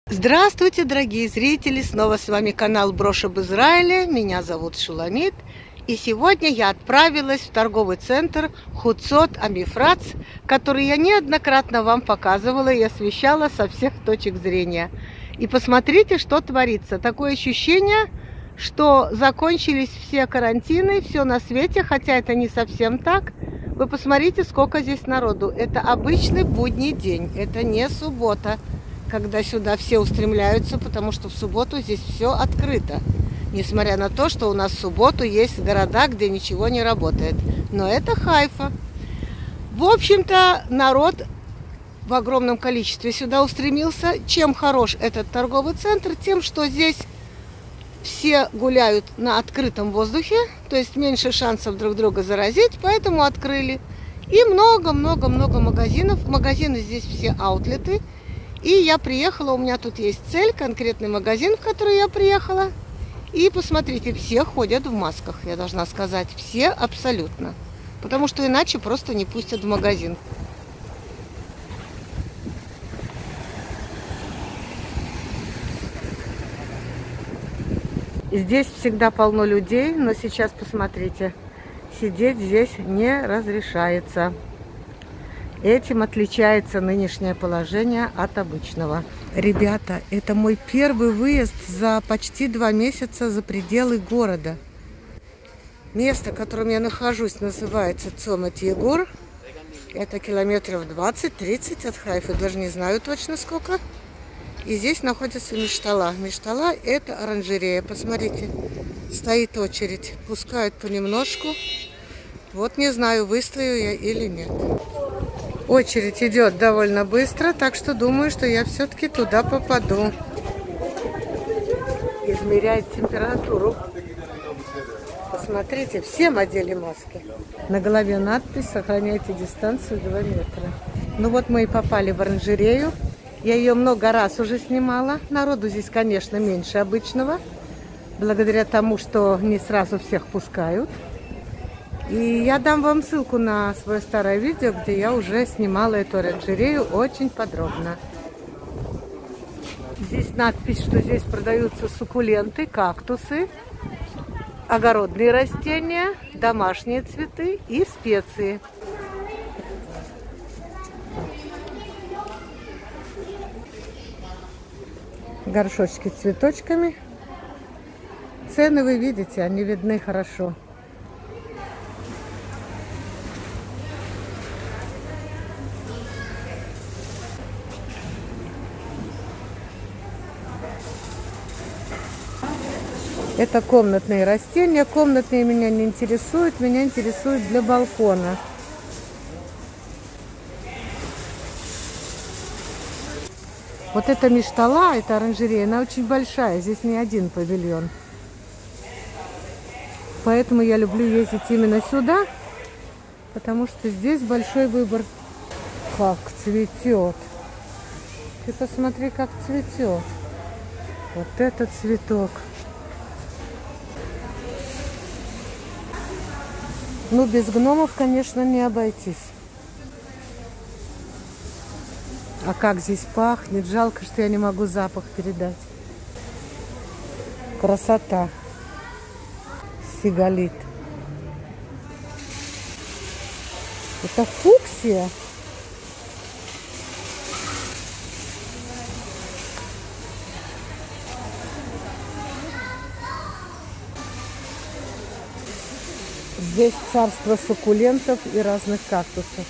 Здравствуйте, дорогие зрители! Снова с вами канал Брош об Израиле. Меня зовут Шуламит. И сегодня я отправилась в торговый центр Хуцот Амифрац, который я неоднократно вам показывала и освещала со всех точек зрения. И посмотрите, что творится. Такое ощущение, что закончились все карантины, все на свете, хотя это не совсем так. Вы посмотрите, сколько здесь народу. Это обычный будний день, это не суббота, когда сюда все устремляются, потому что в субботу здесь все открыто. Несмотря на то, что у нас в субботу есть города, где ничего не работает. Но это Хайфа. В общем-то, народ в огромном количестве сюда устремился. Чем хорош этот торговый центр? Тем, что здесь все гуляют на открытом воздухе, то есть меньше шансов друг друга заразить, поэтому открыли. И много-много-много магазинов. Магазины здесь все аутлеты. И я приехала, у меня тут есть цель, конкретный магазин, в который я приехала. И посмотрите, все ходят в масках, я должна сказать, все абсолютно. Потому что иначе просто не пустят в магазин. Здесь всегда полно людей, но сейчас посмотрите, сидеть здесь не разрешается. Этим отличается нынешнее положение от обычного. Ребята, это мой первый выезд за почти 2 месяца за пределы города. Место, в котором я нахожусь, называется Цомет-Егор. Это километров 20-30 от Хайфы, даже не знаю точно сколько. И здесь находится Миштала. Миштала – это оранжерея. Посмотрите, стоит очередь, пускают понемножку. Вот не знаю, выстою я или нет. Очередь идет довольно быстро, так что думаю, что я все-таки туда попаду. Измеряет температуру. Посмотрите, всем одели маски. На голове надпись «Сохраняйте дистанцию 2 метра». Ну вот мы и попали в оранжерею. Я ее много раз уже снимала. Народу здесь, конечно, меньше обычного. Благодаря тому, что не сразу всех пускают. И я дам вам ссылку на свое старое видео, где я уже снимала эту оранжерею очень подробно. Здесь надпись, что здесь продаются суккуленты, кактусы, огородные растения, домашние цветы и специи. Горшочки с цветочками. Цены вы видите, они видны хорошо. Это комнатные растения. Комнатные меня не интересуют. Меня интересуют для балкона. Вот эта Миштала, эта оранжерея, она очень большая. Здесь не один павильон. Поэтому я люблю ездить именно сюда. Потому что здесь большой выбор. Как цветет. Ты посмотри, как цветет. Вот этот цветок. Ну, без гномов, конечно, не обойтись. А как здесь пахнет. Жалко, что я не могу запах передать. Красота. Сигалит. Это фуксия. Здесь царство суккулентов и разных кактусов.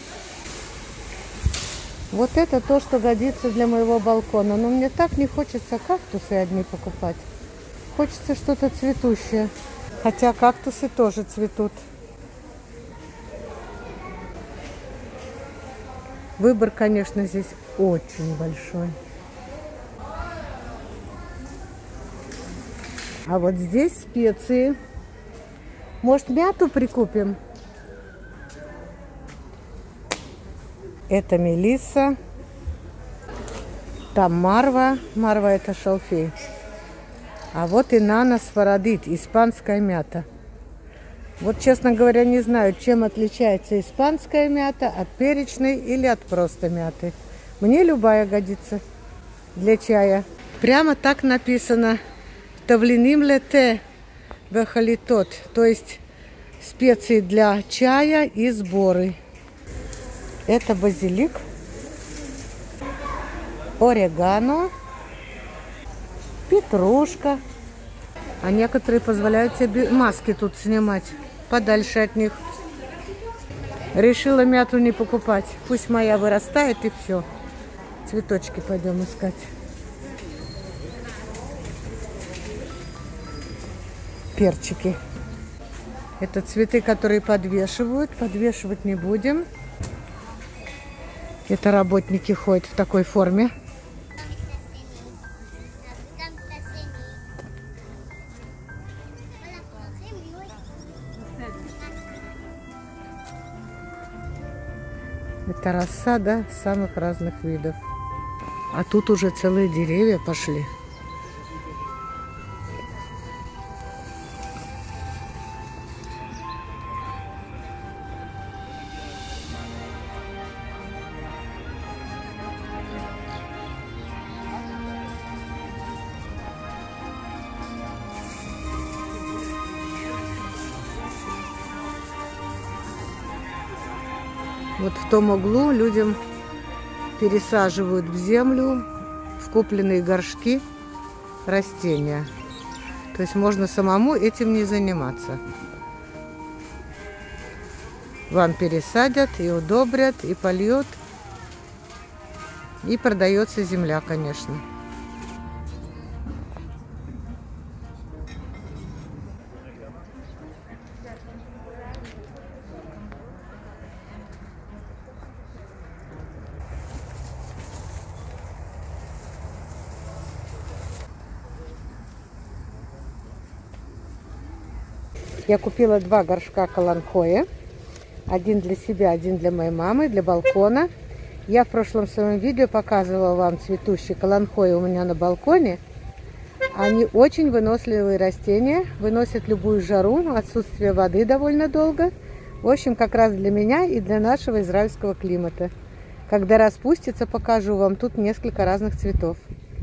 Вот это то, что годится для моего балкона. Но мне так не хочется кактусы одни покупать. Хочется что-то цветущее. Хотя кактусы тоже цветут. Выбор, конечно, здесь очень большой. А вот здесь специи. Может, мяту прикупим? Это мелисса. Там марва. Марва – это шалфей. А вот и нана сфарадит, испанская мята. Вот, честно говоря, не знаю, чем отличается испанская мята от перечной или от просто мяты. Мне любая годится. для чая. Прямо так написано. Тавлиним лете вехалитот. То есть специи для чая и сборы. Это базилик, орегано, петрушка. А некоторые позволяют себе маски тут снимать подальше от них. Решила мяту не покупать. Пусть моя вырастает и все. Цветочки пойдем искать. Перчики. Это цветы, которые подвешивают. Подвешивать не будем. Это работники ходят в такой форме. Это рассада самых разных видов. А тут уже целые деревья пошли. Вот в том углу людям пересаживают в землю в купленные горшки растения. То есть можно самому этим не заниматься. Вам пересадят и удобрят, и польют. И продается земля, конечно. Я купила 2 горшка каланхоя. Один для себя, один для моей мамы, для балкона. Я в прошлом своем видео показывала вам цветущие каланхои у меня на балконе. Они очень выносливые растения, выносят любую жару, отсутствие воды довольно долго. В общем, как раз для меня и для нашего израильского климата. Когда распустится, покажу вам. Тут несколько разных цветов.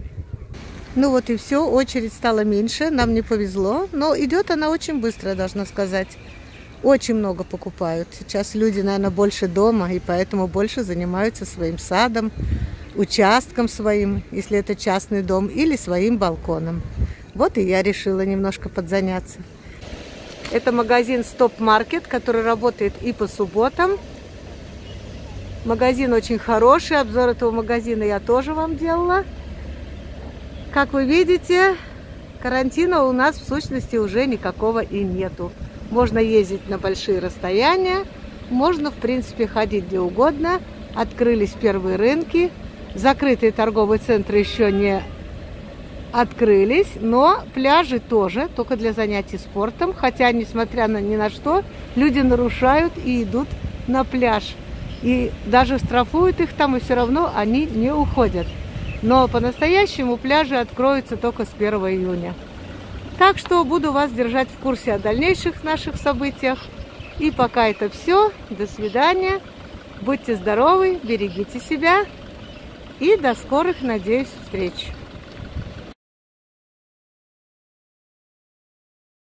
Ну вот и все, очередь стала меньше, нам не повезло, но идет она очень быстро, должна сказать. Очень много покупают. Сейчас люди, наверное, больше дома, и поэтому больше занимаются своим садом, участком своим, если это частный дом, или своим балконом. Вот и я решила немножко подзаняться. Это магазин Stop Market, который работает и по субботам. Магазин очень хороший, обзор этого магазина я тоже вам делала. Как вы видите, карантина у нас в сущности уже никакого и нету. Можно ездить на большие расстояния, можно в принципе ходить где угодно. Открылись первые рынки, закрытые торговые центры еще не открылись, но пляжи тоже, только для занятий спортом. Хотя, несмотря ни на что, люди нарушают и идут на пляж. И даже штрафуют их там, и все равно они не уходят. Но по-настоящему пляжи откроются только с 1 июня. Так что буду вас держать в курсе о дальнейших наших событиях. И пока это все. До свидания. Будьте здоровы, берегите себя. И до скорых, надеюсь, встреч.